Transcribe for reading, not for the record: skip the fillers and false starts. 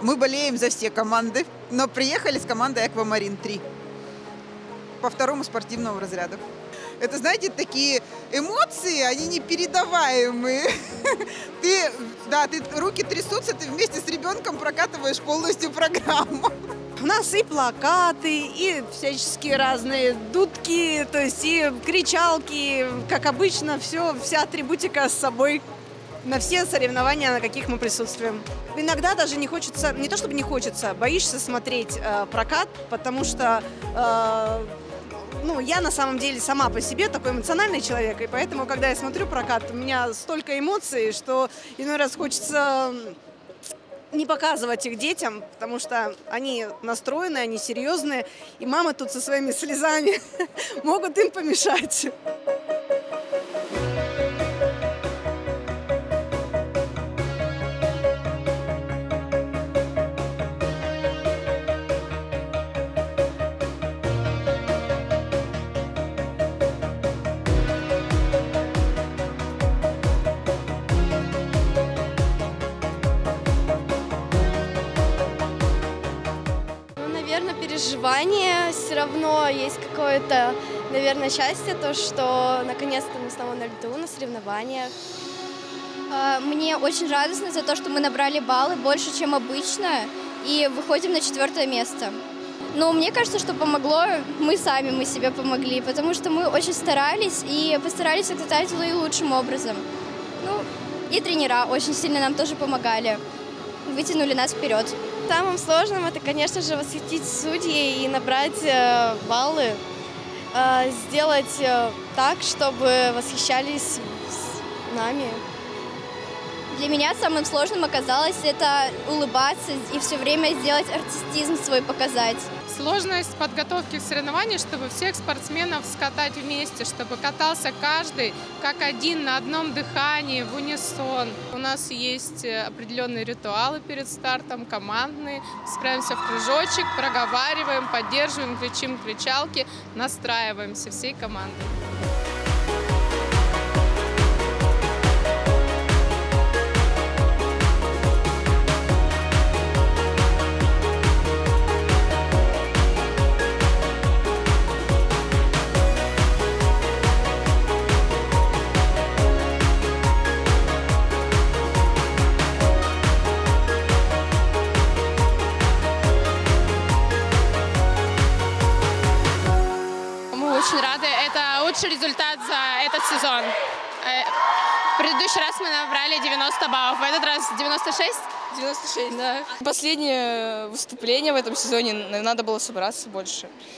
Мы болеем за все команды, но приехали с командой «Аквамарин-3» по второму спортивному разряду. Это, знаете, такие эмоции, они непередаваемые. Ты руки трясутся, ты вместе с ребенком прокатываешь полностью программу. У нас и плакаты, и всяческие разные дудки, то есть и кричалки, как обычно, вся атрибутика с собой на все соревнования, на каких мы присутствуем. Иногда даже не хочется, не то чтобы не хочется, боишься смотреть прокат, потому что я на самом деле сама по себе такой эмоциональный человек, и поэтому, когда я смотрю прокат, у меня столько эмоций, что иной раз хочется не показывать их детям, потому что они настроены, они серьезные, и мамы тут со своими слезами могут им помешать. Наверное, переживание, все равно есть какое-то, наверное, счастье, то, что наконец-то мы снова на льду, на соревнованиях. Мне очень радостно за то, что мы набрали баллы больше, чем обычно, и выходим на 4-е место. Но мне кажется, что помогло, мы себе помогли, потому что мы очень старались и постарались откатать лучшим образом. И тренера очень сильно нам тоже помогали, вытянули нас вперед. Самым сложным это, конечно же, восхитить судей и набрать баллы, сделать так, чтобы восхищались нами. Для меня самым сложным оказалось это улыбаться и все время сделать артистизм свой показать. Сложность подготовки к соревнованиям, чтобы всех спортсменов скатать вместе, чтобы катался каждый как один на одном дыхании, в унисон. У нас есть определенные ритуалы перед стартом, командные. Справимся в кружочек, проговариваем, поддерживаем, кричим кричалки, настраиваемся всей командой. Очень рады. Это лучший результат за этот сезон. В предыдущий раз мы набрали 90 баллов, в этот раз 96? 96, да. Последнее выступление в этом сезоне, надо было собраться больше.